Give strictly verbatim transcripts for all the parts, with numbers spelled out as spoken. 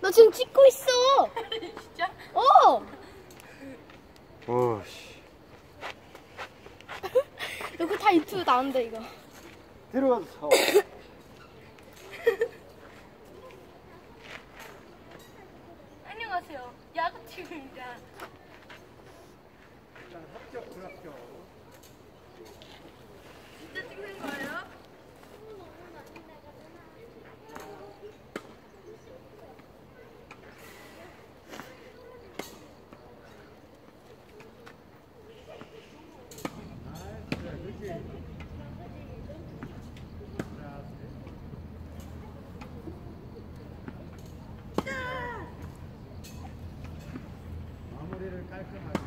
나 지금 찍고 있어. 진짜? 어. 오씨. 이거 다 유튜브 나온다 이거. 들어가서 쳐. 안녕하세요. 야구팀입니다. 일단 합격, 불합격. 진짜 찍는 거예요? 마무리를 깔끔하게.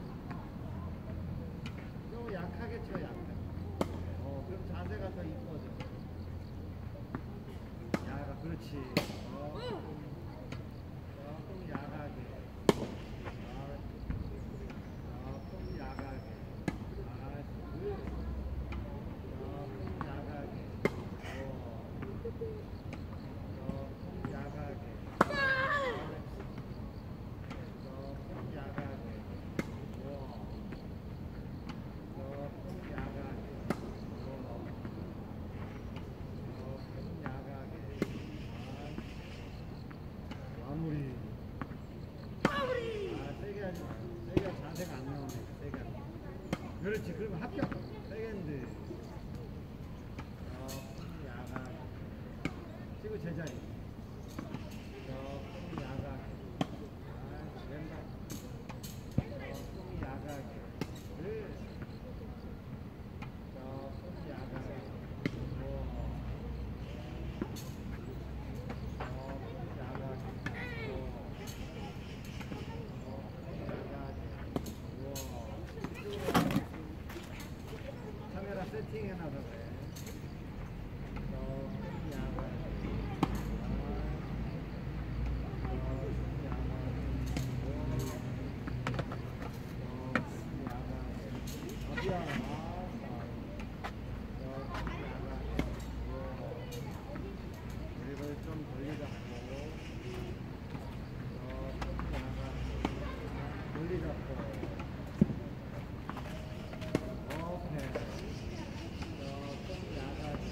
너무 약하게 쳐, 약하게. 어, 그럼 자세가 더 이뻐져. 야가, 그렇지. 어, 조금 야하게. 아, 조금 야하게. 아, 그. 조금 야하게. 어, 조금 야하게. 마무리. 마무리. 아, 세게 하지 마. 세게 자세가 안 나오네. 세게 하지 마. 그렇지. 그러면 합격. 세게인데. 조금 야가. 치고 제자리. 조금 야가. 아, 왼발. 조금 야가게. 그래. 조금 야가게. 카메라 세팅해놔서 그래. 조금 야가게. 좀 돌리잡고, 돌리잡고, 오케이. 조금 야가게,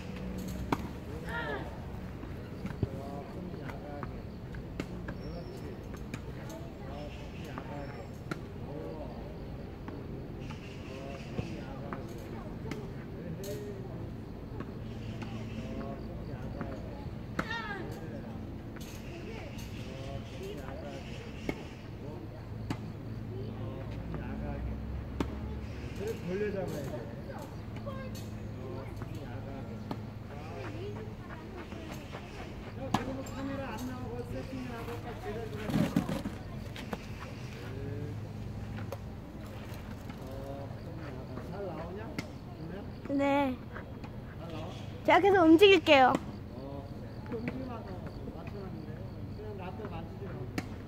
조금 야가게, 그렇지. 조금 야가게, 오, 조금 야가게, 에헤이. 조금 야가게. 돌려잡아야 돼. 어, 야가게. 야, 그러면 카메라 안 나오고 세팅하고 딱 제자리에. 어, 잘 나오냐? 그러면? 네. 잘 나와? 제가 계속 움직일게요. 어, 그래. 움직임하고 맞춰놨는데 그냥 놔둬 만지지 마.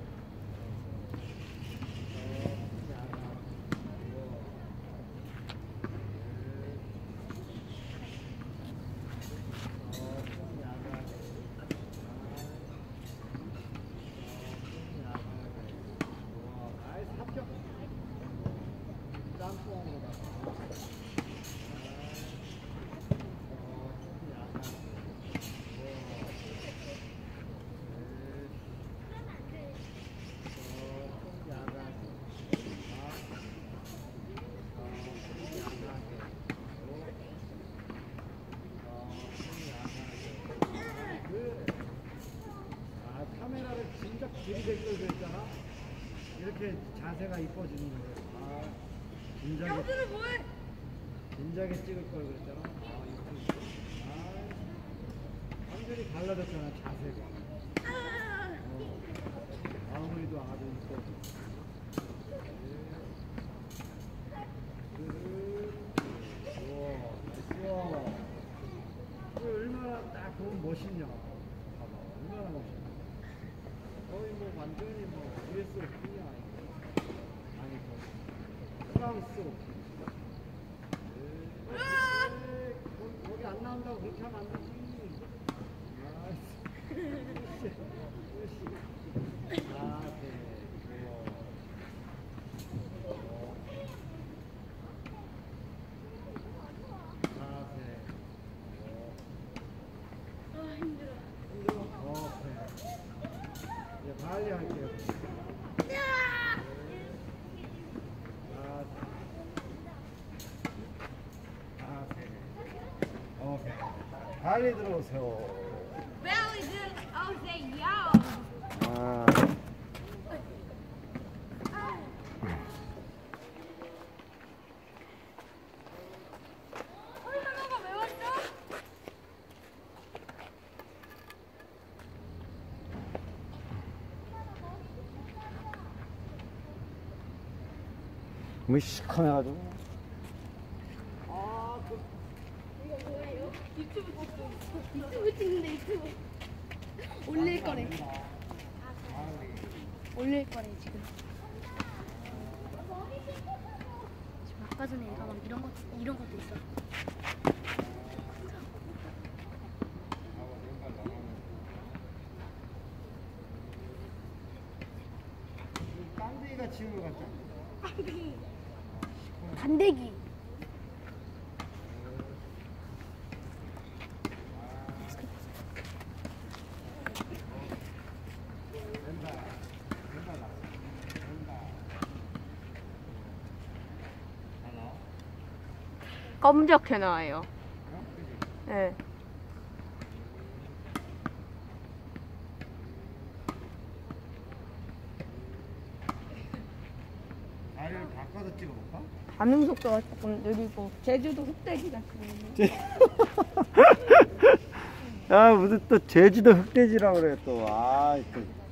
카메라를 진작 들이댈 걸 그랬잖아. 이렇게 자세가 이뻐지는 거예요. 아, 진작에, 야구는 뭐해? 진작에 찍을 걸 그랬잖아. 아, 이쁘지. 아, 완전히 달라졌잖아, 자세가. 어, 마무리도 아주 이뻐지고. 우와, 이거 얼마나 딱 보면 멋있냐. 봐봐, 얼마나 멋있냐. 거의 뭐 완전히 뭐 유에스 오픈이 아니고, 아니 뭐 프랑스 오픈. 에이, 거기, 거기 안 나온다고 그렇게 하면 안 되지. 아이씨. 오케이. 다리 들어오세요. Belly did. Oh, say yo. 아. 얼마나가 왜 왔죠? 뭐 시커매가지고. 유튜브 찍는데 유튜브. 올릴 거래. 올릴 거래 지금. 지금 아까 전에 얘가 막 이런 것 이런 것도 있어. 깡대기가 치는 것 같지 않나? 단대기. 왼발, 왼발 나. 왼발. 하나. 검적해 나와요. 어? 그지? 네. 다리를 바꿔서 찍어볼까? 반응 속도가 조금 느리고 제주도 흑돼지 같은. 아 무슨 또 제주도 흑돼지라고 그래 또. 아 또.